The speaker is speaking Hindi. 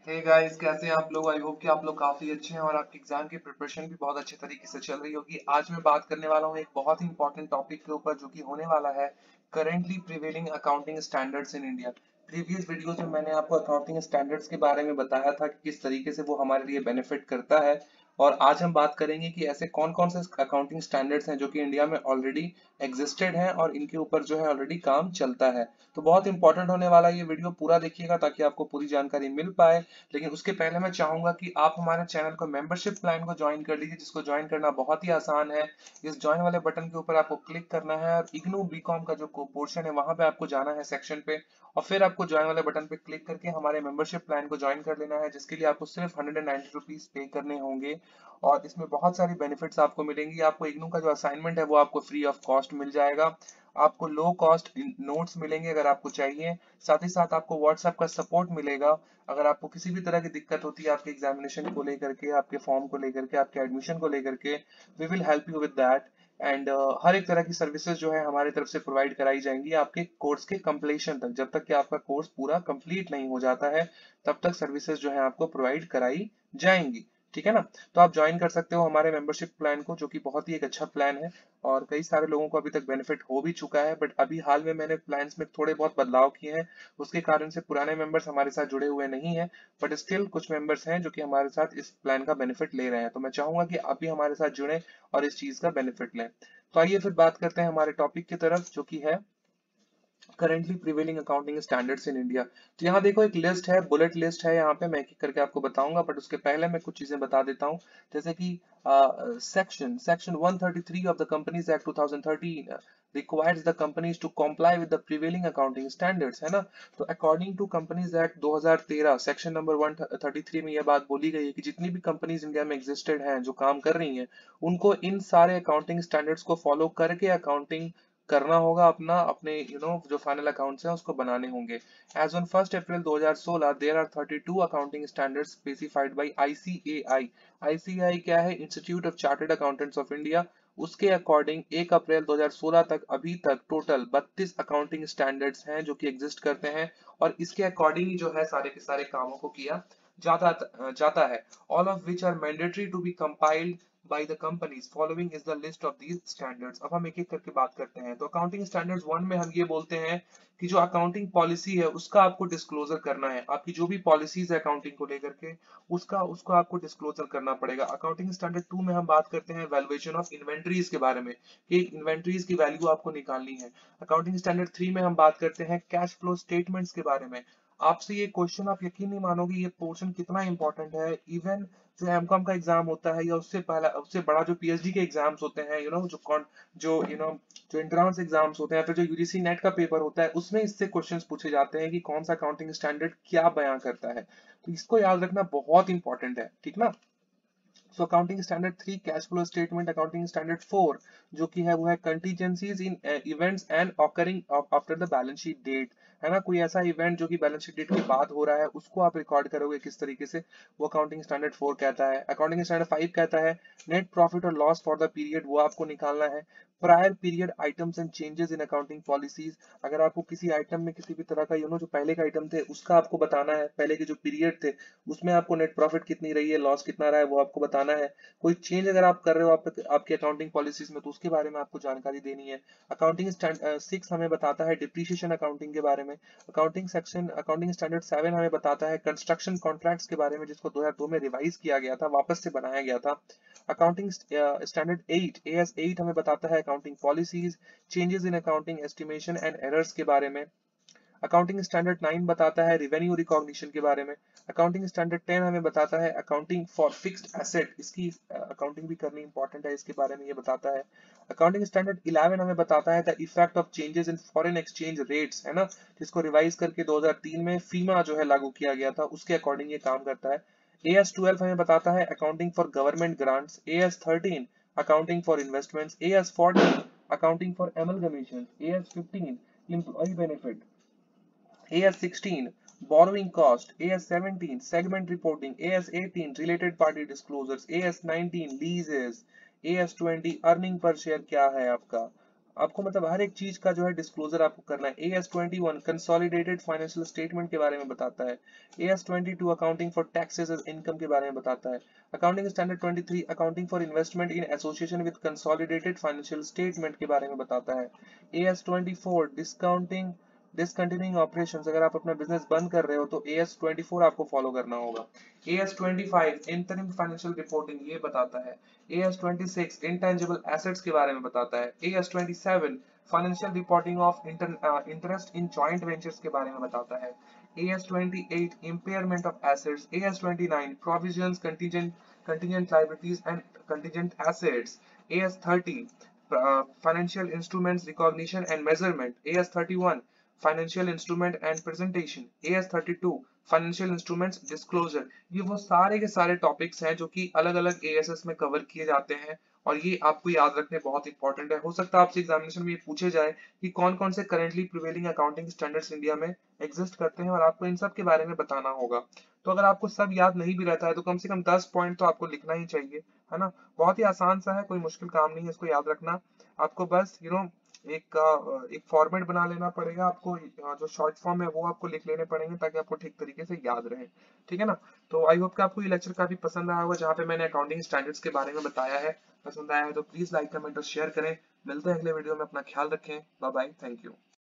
हे गाइस, कैसे हैं आप लोग। आई होप कि आप लोग काफी अच्छे हैं और आपकी एग्जाम की प्रिपरेशन भी बहुत अच्छे तरीके से चल रही होगी। आज मैं बात करने वाला हूँ एक बहुत ही इंपॉर्टेंट टॉपिक के ऊपर जो कि होने वाला है currently prevailing accounting standards in India. Previous videos में मैंने आपको अकाउंटिंग स्टैंडर्ड्स के बारे में बताया था कि किस तरीके से वो हमारे लिए बेनिफिट करता है। और आज हम बात करेंगे कि ऐसे कौन कौन से अकाउंटिंग स्टैंडर्ड्स हैं जो कि इंडिया में ऑलरेडी एग्जिस्टेड हैं और इनके ऊपर जो है ऑलरेडी काम चलता है। तो बहुत इंपॉर्टेंट होने वाला है ये वीडियो, पूरा देखिएगा ताकि आपको पूरी जानकारी मिल पाए। लेकिन उसके पहले मैं चाहूंगा कि आप हमारे चैनल को मेंबरशिप प्लान को ज्वाइन कर लीजिए, जिसको ज्वाइन करना बहुत ही आसान है। इस ज्वाइन वाले बटन के ऊपर आपको क्लिक करना है और इग्नू बीकॉम का जो पोर्शन है वहां पे आपको जाना है सेक्शन पे, और फिर आपको ज्वाइन वाले बटन पे क्लिक करके हमारे मेंबरशिप प्लान को ज्वाइन कर लेना है, जिसके लिए आपको सिर्फ 190 रुपीज पे करने होंगे। और इसमें बहुत सारी बेनिफिट्स आपको मिलेंगी। आपको इग्नू का जो असाइनमेंट है वो आपको फ्री ऑफ कॉस्ट मिल जाएगा। आपको लो कॉस्ट नोट्स मिलेंगे अगर आपको चाहिए। साथ ही साथ आपको व्हाट्सएप का सपोर्ट मिलेगा। अगर आपको किसी भी तरह की दिक्कत होती है आपके एग्जामिनेशन को लेकर के, आपके फॉर्म को लेकर के, आपके एडमिशन को लेकर के, we will help you with that. And हर एक तरह की सर्विसेज जो है हमारी तरफ से प्रोवाइड कराई जाएंगी आपके कोर्स के कंप्लीशन तक। जब तक कि आपका कोर्स पूरा कंप्लीट नहीं हो जाता है तब तक सर्विसेज जो है आपको प्रोवाइड कराई जाएंगी। ठीक है ना। तो आप ज्वाइन कर सकते हो हमारे मेंबरशिप प्लान को, जो कि बहुत ही एक अच्छा प्लान है और कई सारे लोगों को अभी तक बेनिफिट हो भी चुका है। बट अभी हाल में मैंने प्लान्स में थोड़े बहुत बदलाव किए हैं, उसके कारण से पुराने मेंबर्स हमारे साथ जुड़े हुए नहीं है। बट स्टिल कुछ मेंबर्स हैं जो कि हमारे साथ इस प्लान का बेनिफिट ले रहे हैं। तो मैं चाहूंगा कि आप भी हमारे साथ जुड़े और इस चीज का बेनिफिट लें। तो आइए फिर बात करते हैं हमारे टॉपिक की तरफ, जो कि है currently prevailing accounting standards in India. तो यहाँ देखो एक लिस्ट है, बुलेट लिस्ट है, यहाँ पे मैं एक एक करके आपको बताऊंगा। बट उसके पहले मैं कुछ चीजें बता देता हूँ। जैसे कि section 133 of the companies act 2013 requires the companies to comply with the prevailing accounting standards, है ना। तो according to companies act 2013 section number 133 में यह बात बोली गई है कि जितनी भी कंपनीज इंडिया में एग्जिस्टेड हैं जो काम कर रही हैं, उनको इन सारे अकाउंटिंग स्टैंडर्ड्स को फॉलो करके अकाउंटिंग करना होगा। अपना अपने जो फाइनल अकाउंट्स हैं उसको बनाने होंगे। As on 1 April 2016 there are 32 accounting standards specified by ICAI. ICAI क्या है? Institute of Chartered Accountants of India. उसके अकॉर्डिंग 1 अप्रैल 2016 तक अभी तक टोटल 32 अकाउंटिंग स्टैंडर्ड्स हैं जो कि एग्जिस्ट करते हैं, और इसके अकॉर्डिंग ही जो है सारे के सारे कामों को किया जाता है। All of which are mandatory to be compiled by the companies following is the list of these standards। अब हम एक एक करके बात करते हैं। तो अकाउंटिंग स्टैंडर्ड्स 1 में हम ये बोलते हैं कि जो अकाउंटिंग पॉलिसी है उसका आपको डिस्क्लोजर करना है। आपकी जो भी पॉलिसीज है अकाउंटिंग को लेकर के, उसका उसको आपको डिस्क्लोजर करना पड़ेगा। अकाउंटिंग स्टैंडर्ड 2 में हम बात करते हैं वैल्यूएशन ऑफ इन्वेंटरीज के बारे में, कि इन्वेंटरीज की वैल्यू आपको निकालनी है। अकाउंटिंग स्टैंडर्ड 3 में हम बात करते हैं कैश फ्लो स्टेटमेंट्स के बारे में। आपसे ये क्वेश्चन, आप यकीन नहीं मानोगे ये पोर्शन कितना इंपॉर्टेंट है। इवन जो एमकॉम का एग्जाम होता है या उससे पहला उससे बड़ा जो पीएचडी के एग्जाम्स होते हैं, जो एंट्रेंस एग्जाम्स होते हैं, फिर जो यूजीसी नेट का पेपर होता है, उसमें इससे क्वेश्चंस पूछे जाते हैं कि कौन सा अकाउंटिंग स्टैंडर्ड क्या बयां करता है। तो इसको याद रखना बहुत इंपॉर्टेंट है, ठीक ना। So accounting standard 3 cash flow statement. Accounting standard 4 जो कि है वो है contingencies in events and occurring after the balance sheet date, है ना। कोई ऐसा इवेंट जो कि बैलेंस शीट डेट के बाद हो रहा है उसको आप रिकॉर्ड करोगे किस तरीके से, वो अकाउंटिंग स्टैंडर्ड 4 कहता है। अकाउंटिंग स्टैंडर्ड 5 कहता है नेट प्रॉफिट और लॉस फॉर द पीरियड, वो आपको निकालना है। Prior period items and changes in accounting policies. अगर आपको किसी आइटम में किसी भी तरह का जो पहले का आइटम थे उसका आपको बताना है, पहले के जो पीरियड थे उसमें आपको नेट प्रॉफिट कितनी रही है, लॉस कितना रहा है, वो आपको बताना है। कोई चेंज अगर आप कर रहे हो आपके अकाउंटिंग पॉलिसीज में तो उसके बारे में आपको जानकारी देनी है। अकाउंटिंग स्टैंडर्ड 6 हमें बताता है डिप्रिसिएशन अकाउंटिंग के बारे में। अकाउंटिंग स्टैंडर्ड 7 हमें बताता है कंस्ट्रक्शन कॉन्ट्रैक्ट्स के बारे में, जिसको 2002 में रिवाइज किया गया था, वापस से बनाया गया था। अकाउंटिंग स्टैंडर्ड 8 एएस 8 हमें बताता है accounting policies, changes in accounting estimation and errors के बारे में। अकाउंटिंग स्टैंडर्ड 9 बताता है रिवेन्यू रिकॉग्निशन के बारे में। अकाउंटिंग स्टैंडर्ड 10 हमें बताता है अकाउंटिंग फॉर फिक्स्ड एसेट, इसकी अकाउंटिंग भी करनी इंपॉर्टेंट है, इसके बारे में ये बताता है। अकाउंटिंग स्टैंडर्ड 11 हमें बताता है the effect of changes in foreign exchange rates, है ना, जिसको रिवाइज करके 2003 में फीमा जो है लागू किया गया था, उसके अकॉर्डिंग ये काम करता है। एएस 12 हमें बताता है accounting for government grants. AS 13 accounting for investments. AS 14 accounting for amalgamation. AS 15 employee benefit. AS16 borrowing cost, AS17 segment reporting, AS18 related party disclosures, AS19 leases, AS20 earning per share क्या है आपका, आपको मतलब हर एक चीज का जो है डिस्क्लोजर आपको करना है। AS21 कंसोलिडेटेड फाइनेंशियल स्टेटमेंट के बारे में बताता है। AS22 accounting for taxes as income के बारे में बताता है। Accounting standard 23 accounting for investment in association with consolidated financial statement के बारे में बताता है। AS24 डिस्काउंटिंग डिसकंटिन्यूइंग ऑपरेशंस, अगर आप अपना बिजनेस बंद कर रहे हो तो AS24 आपको फॉलो करना होगा। AS25 इंटरिम फाइनेंशियल रिपोर्टिंग ये बताता है। AS26 इंटेंजिबल एसेट्स के बारे में बताता है। AS27 financial reporting of interest in joint ventures के बारे में बताता है। AS28 impairment of assets, AS29 provisions, contingent liabilities and contingent assets, AS30 financial instruments recognition and measurement, AS31 financial instrument and presentation, AS32 financial instruments disclosure. ये वो सारे के सारे टॉपिक्स हैं जो कि अलग अलग एएसएस में कवर किए जाते हैं और ये आपको याद रखने बहुत इंपॉर्टेंट है। हो सकता है आपसे एग्जामिनेशन में ये पूछे जाए कि कौन कौन से currently prevailing accounting standards India में एग्जिस्ट करते हैं और आपको इन सब के बारे में बताना होगा। तो अगर आपको सब याद नहीं भी रहता है तो कम से कम 10 पॉइंट तो आपको लिखना ही चाहिए, है ना। बहुत ही आसान सा है, कोई मुश्किल काम नहीं है इसको याद रखना। आपको बस एक फॉर्मेट बना लेना पड़ेगा आपको, जो शॉर्ट फॉर्म है वो आपको लिख लेने पड़ेंगे ताकि आपको ठीक तरीके से याद रहे। ठीक है ना। तो आई होप कि आपको ये लेक्चर काफी पसंद आया होगा जहाँ पे मैंने अकाउंटिंग स्टैंडर्ड्स के बारे में बताया है। पसंद आया है तो प्लीज लाइक कमेंट और शेयर करें। मिलते हैं अगले वीडियो में, अपना ख्याल रखें। Bye bye, thank you.